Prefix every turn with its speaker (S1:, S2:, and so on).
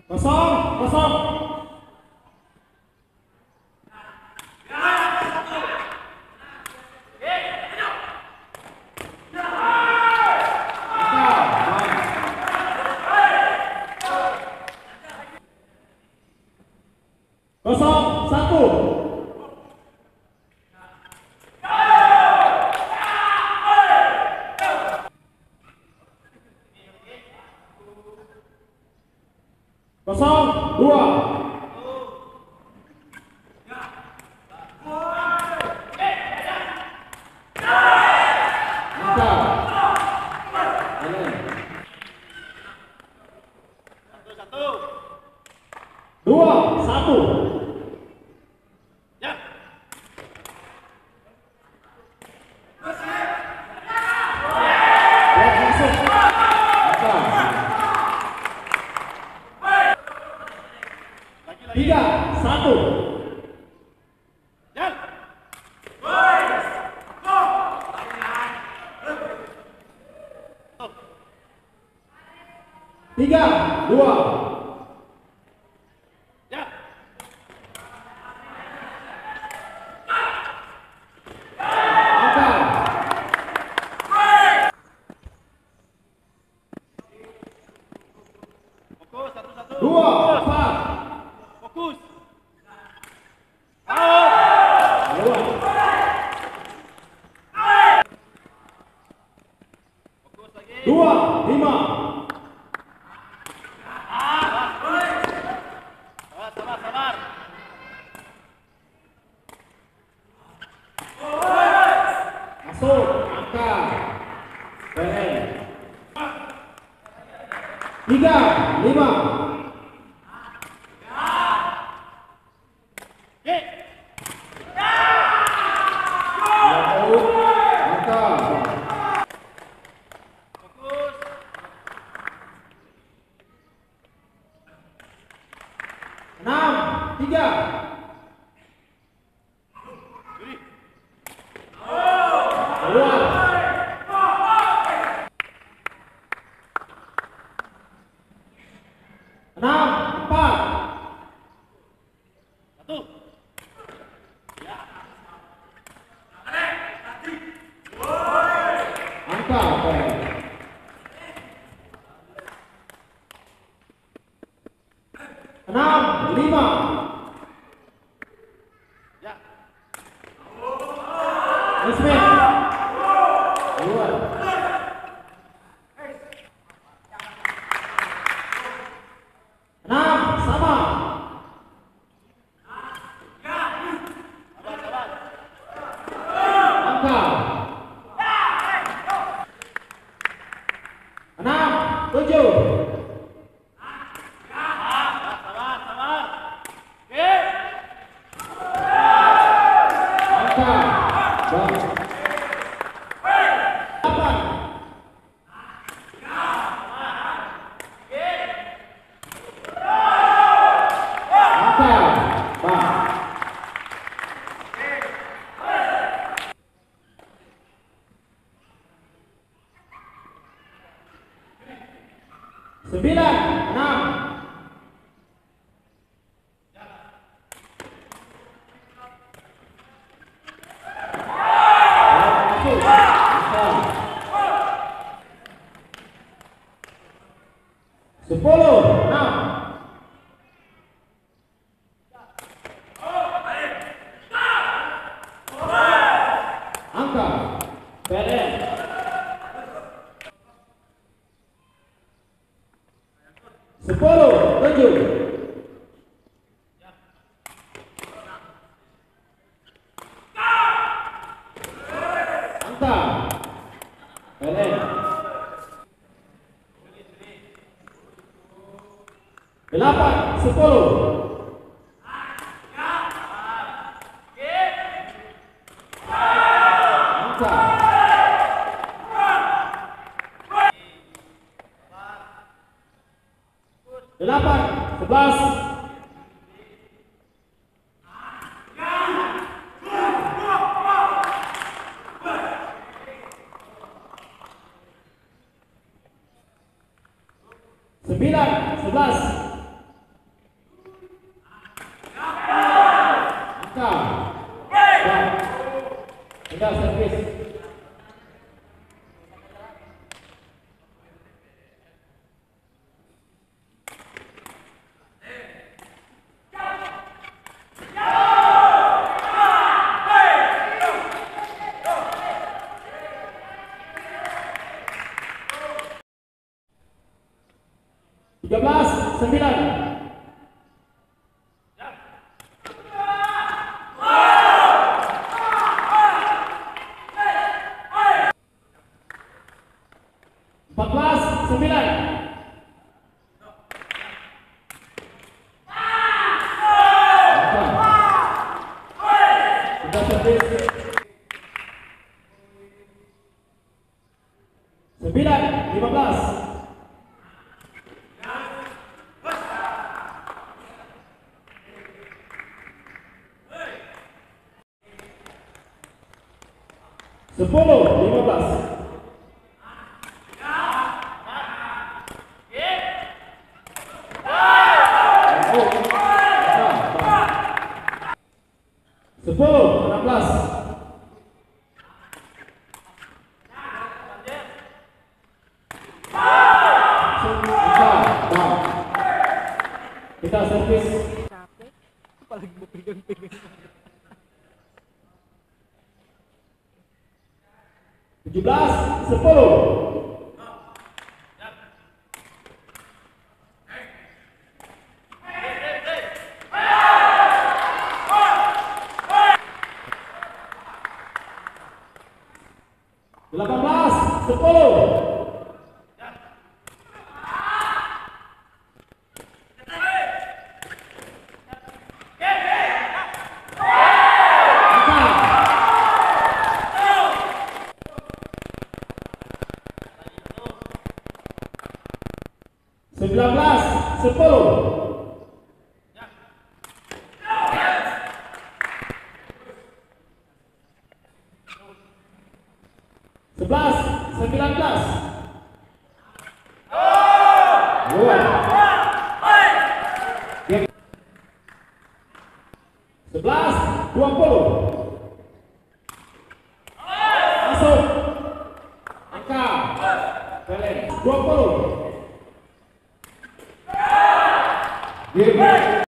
S1: Kosong, kosong. Kosong, satu. Kosong, dua. Dua, satu. Tiga, satu. Tiga, dua. Dua, empat.
S2: Fokus.
S1: Dua.
S2: Fokus lagi.
S1: Dua, lima.
S2: Sabar, sabar.
S1: Masuk, angkat. Beren. Tiga, lima. Enam, tiga. Keluar. Enam, empat.
S2: Satu.
S1: Angkat, Beren. Enam, lima.
S2: Ya.
S1: Ismet. Keluar. Enam, sama.
S2: Sabar, sabar.
S1: Angkat. Enam, tujuh.
S2: Sabar, sabar. Oke.
S1: Angkat. Delapan. Angkat. Bang. Sembilan, enam. Masuk. Angkat. 10, 6. Angkat. Beren. 10, 7. Angkat. Beren. 8, 10. Angkat. 8, 11. Sembilan, 11. 9. Empat belas 9. Sudah servis 9-15. Sepuluh 15. Sepuluh 16. Kita servis.
S3: Capek, apalagi mau pegang-pegang.
S1: 17-10. Delapan belas 10. Sembilan belas 10. Sebelas 19. Luar. 11-20. Masuk. Angka. Belen 20. Game.